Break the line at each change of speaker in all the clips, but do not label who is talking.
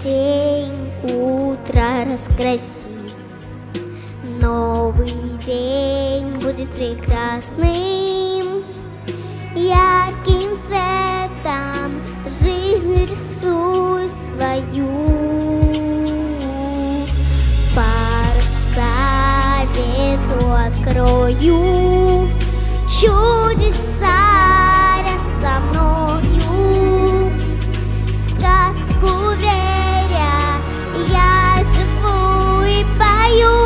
день утро раскрасит. Новый день будет прекрасным, ярким цветом жизнь рисуй свою. Паруса ветру открою, чудеса со мною. Сказку веря, я живу и пою.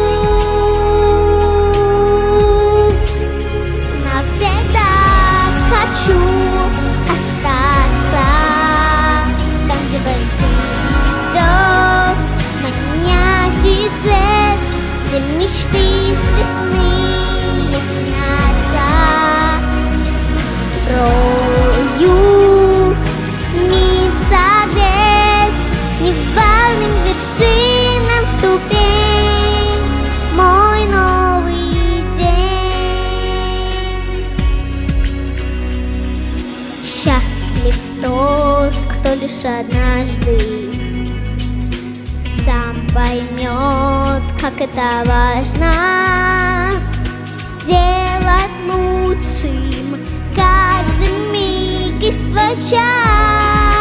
Навсегда хочу остаться там, где больших звезд манящий свет, где мечты цветные снятся. Рою мир согрет невальным вершинам ступень мой новый день. Счастлив тот, кто лишь однажды сам поймет, как это важно, сделать лучшим каждый миг и свой час.